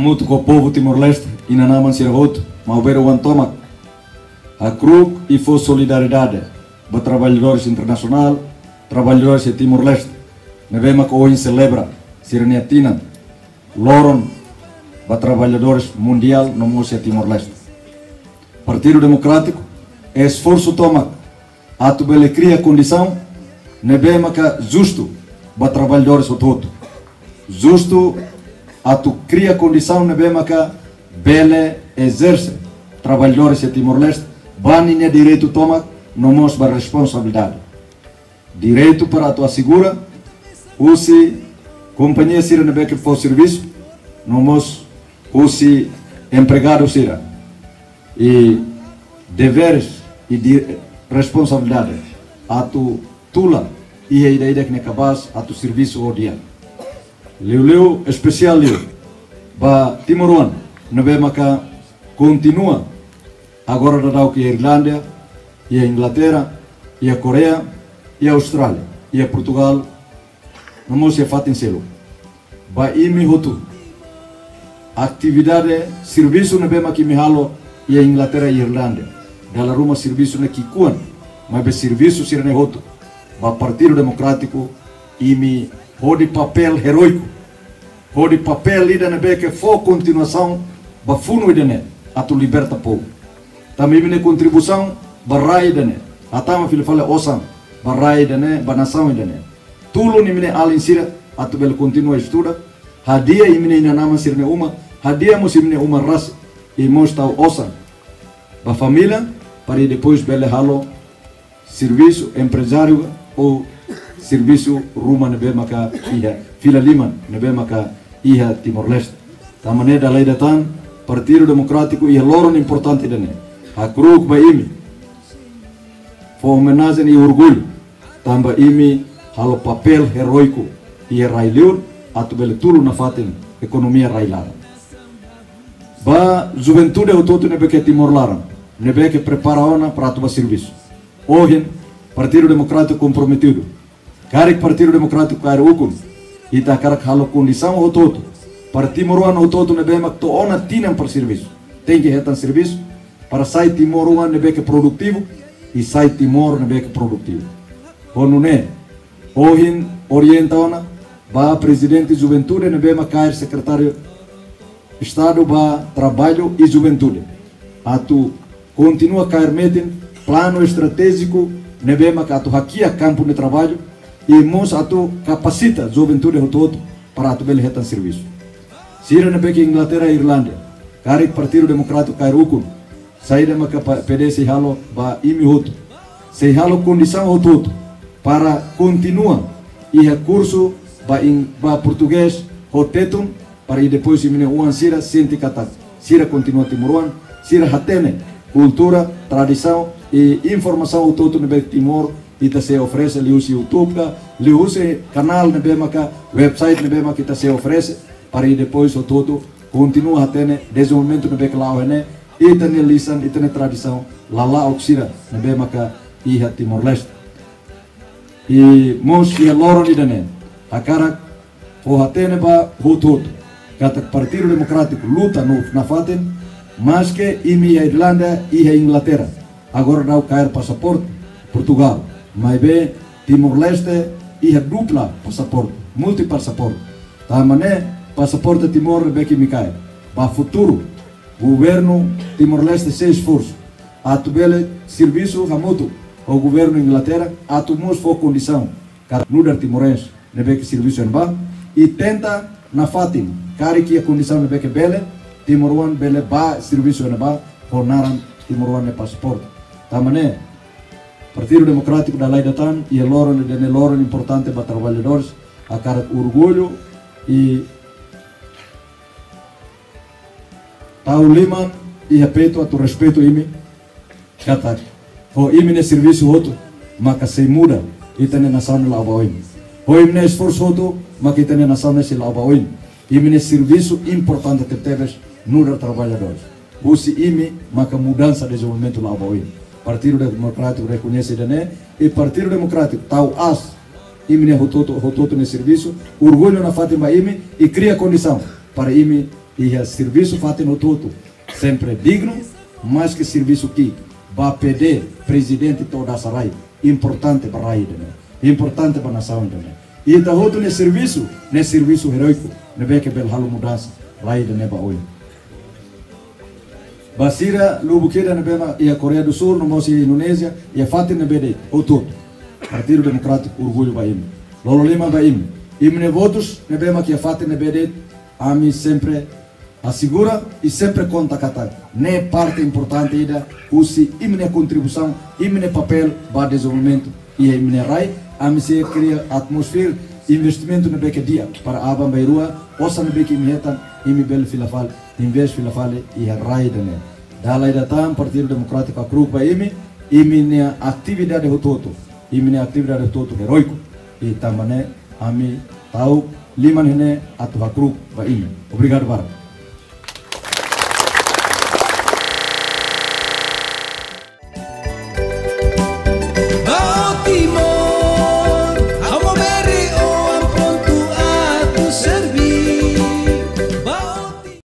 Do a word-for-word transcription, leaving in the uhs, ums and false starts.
muito com o povo Timor-Leste e na Naman Sirahoto, Malbeiro Wantomak, a C R U C e for solidariedade para trabalhadores internacional, trabalhadores de Timor-Leste. Nevema que hoje celebra Sireniatina, Loron, para trabalhadores mundial no Múcia Timor-Leste. Partido Democrático, esforço toma, ato bele cria condição, nevema que justo para trabalhadores todo. Justo ato cria condição, nevema que bele exerce trabalhadores de Timor-Leste, banha direito toma, não mostra responsabilidade. Direito para tu assegura, use companhia sira nebe que for serviço, não mostra use empregado sira. E deveres e de responsabilidade a tu tula e a ideia que ne cabas a tu serviço o dia. Leu leu especial leu ba Timoruan nebe maka continua agora da dau que a Irlanda e a Inglaterra e a Coreia e a Austrália e a Portugal não se fatem selo ba imi hotu atividade serviço nebe maki mihalo e a Inglaterra e a Irlanda dalla Roma serviço na kikuan mas be serviço sirene hotu ba Partido Democrático imi hodi papel heroico hodi papel lida nebe que for continuação ba funo idene atu liberta povo também me contribuição barai idene atama fil fala osam barai idene banação idene tulo ni mine alin sira atu bel continua estuda hadia imine ina nama sirne uma hadia musimne uma ras e mostra osam ba família para depois bele halo serviço empresário ou serviço ruma nebe maka iha fila liman nebe maka iha Timor-Leste tamane da lei datan Partido Democrático e loron importante dene a C R U C ba imi for homenagem e orgulho tamba imi halo papel heroico e raileur atu bele tulo na faten economia railara ba juventude o todo nebe que Timor-Lara nebe que prepara ona para atu ba serviço hoje Partido Democrático comprometido Karik Partido Democrático kare hukum ita karak halo condição o todo para Timoruan o todo nebe mak to ona tinam para serviço tem que retan serviço para sai Timoruan nebe que produtivo e sai Timor nebe que produtivo onu ne hoje orienta ona ba presidente juventude nebe mak kair secretário estado ba trabalho e juventude atu continua cair metin plano estratégico nebe mak atu hakia campo de trabalho e mos atu capacita juventude todo para atu bele retan serviço sira nebe que Inglaterra e Irlanda karik Partido Democrático kair hukum saída maka P D se halo ba imi hoto se halo condição hoto para continua e recurso ba in ba português hotetum para e depois imine uan sira senti kata sira continua Timoruan sira hatene cultura tradição e informação hoto nebe Timor ita se oferece li use YouTube li use canal nebe maka website nebe maka ita se oferece para e depois o todo continua a ter desenvolvimento nebe claro né ita ne lisan ita ne tradição lá lá oxira nebe maka iha Timor-Leste e mos e loron idane a cara o hatene ba hoto kata Partido Democrático luta no na faten mas que imi a Irlanda e a Inglaterra agora não cair passaporte Portugal mas bem Timor-Leste e a dupla passaporte multi passaporte tá mané passaporte Timor be que me cai para futuro governo Timor-Leste se esforço atu bele serviço ramoto o governo Inglaterra atu mos for condição cara nudar timorense nebe que serviço en ba e tenta na fatin cari que a condição nebe que bele Timoruan bele ba serviço en ba honaran Timoruan ne passaporte tá mané Partido Democrático da Lei Datan e a loron de ne loron importante para trabalhadores a cara orgulho e tau liman e respeito a tu respeito imi kata ho imi ne serviço outro maka se muda ita ne nação ne labaoin ho imi ne esforço outro maka ita ne nação ne se labaoin imi ne serviço importante que teves no trabalhadores usi imi maka mudança de desenvolvimento labaoin Partido Democrático reconhece dene e Partido Democrático tau as imi ne hototo hototo ne serviço orgulho na fatima imi e cria condição para imi e o serviço feito no todo sempre digno, mais que serviço que vai pedir presidente toda a sarai, importante para a raia, importante para a nação. E está outro nesse serviço, nesse serviço heróico, não vê que bel halo mudança, raia de neba oi. Basira, lubu keda nebema e a Coreia do Sul, no mosi Indonésia, e a fati nebede, o todo. Partido Democrático Orgulho Baim. Lolo lima Baim. Imne votos, nebema que a fati nebede, a mim sempre assegura e sempre conta kata. Ne parte importante ida, usi imne contribuição, imne papel para desenvolvimento e imne rai, a mim se cria atmosfera, investimento nebe que dia para abam bairua, osa nebe que imhetan, imi bel filafal, invest filafale e a rai dane. Dalai datang Partido Democrático Akruk Baimi, imi ne atividade hototo, imi ne atividade hototo heroico e também a mim tahu lima nene atu Akruk Baimi. Obrigado, Bara.